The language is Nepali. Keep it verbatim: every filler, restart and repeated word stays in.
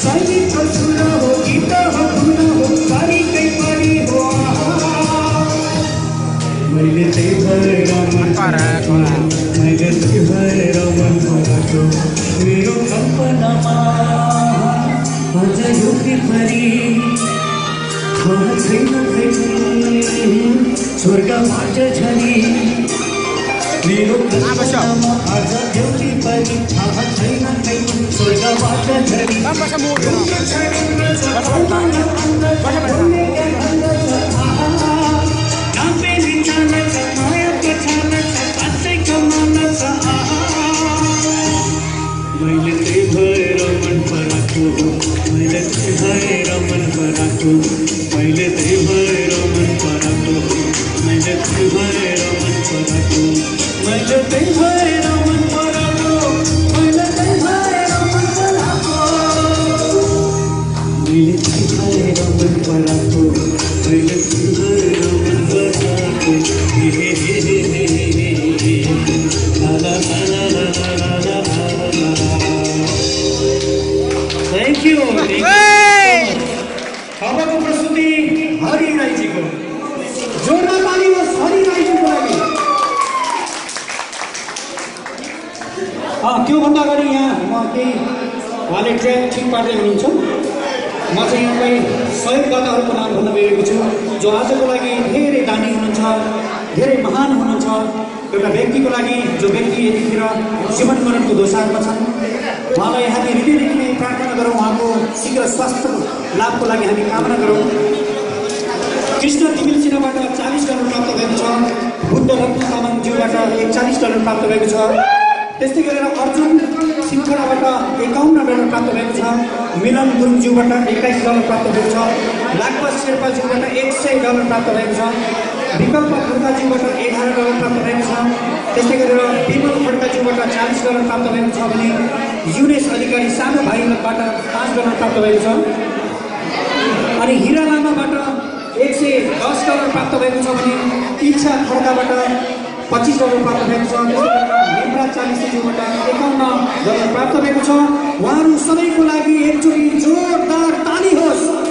संगीत हो सुर हो गीत हो धुन हो पारीकै पारी हो मैले त्यही भएर मन पराएको मैले त्यही भएर मन पराएको मेरो कल्पनामा अझ यो परी थाहा छैन खै स्वर्गबाट झरी मेरो कल्पनामा अझ एउटी परी थाहा छैन खै स्वर्गबाट झरी मैले त्यही भएर मन पराएको मैले त्यही भएर मन पराएको मैले त्यही भएर मन पराएको मैले त्यही भएर मन पराएको मैले त्यही भएर मन पराएको मैले त्यही भएर मन पराएको मैले त्यही भएर मन पराएको मैले त्यही भएर मन पराएको हे हे हे हे हे ला ला ला ला ला ला ला। Thank you. अबको प्रस्तुति हरि राईजीको जोरमा पालिनुहोस् हरि राईजीको लागि। त्योभन्दा अगाडि यहाँ म केही उहाँले ट्र्याक ठिक पार्दै हुनुहुन्छ। म चाहिँ यहाँलाई सहयोगदाताहरूको नाम भन्न गएको छु जो आजको लागि धेरै दानी हुनुहुन्छ, धेरै महान हुनुहुन्छ। एउटा व्यक्तिको लागि जो व्यक्ति यतिखेर जीवन मरणको दोसारमा छन् उहाँलाई हामी हृदयदेखि नै प्रार्थना गरौँ, उहाँको शीघ्र स्वास्थ्य लाभको लागि हामी कामना गरौँ। कृष्ण तिमिल सिन्हाबाट चालिस डलर प्राप्त भएको छ, बुद्ध रत्न तामाङज्यूबाट एकचालिस डलर प्राप्त भएको छ। त्यस्तै गरेर अर्जुन सिन्खडाबाट एकाउन्न डलर प्राप्त भएको छ, मिलन गुरुङज्यूबाट एक्काइस डलर प्राप्त भएको छ, लाक्पा शेर्पाज्यूबाट एक सय डलर प्राप्त भएको छ, विकल्प खड्काज्यूबाट एघार डलर प्राप्त भएको छ। त्यस्तै गरेर विमल खड्काज्यूबाट चालिस डलर प्राप्त भएको छ भने युनेश अधिकारी सानो भाइबाट पाँच डलर प्राप्त भएको छ। अनि हिरा लामाबाट एक सय दस डलर प्राप्त भएको छ भने इच्छा खड्काबाट पच्चिस डलर प्राप्त भएको छ। त्यस्तै गरेर हेमराज चालिसेज्यूबाट एकाउन्न डलर प्राप्त भएको छ। उहाँहरू सबैको लागि एकचोटि जोरदार ताली होस्।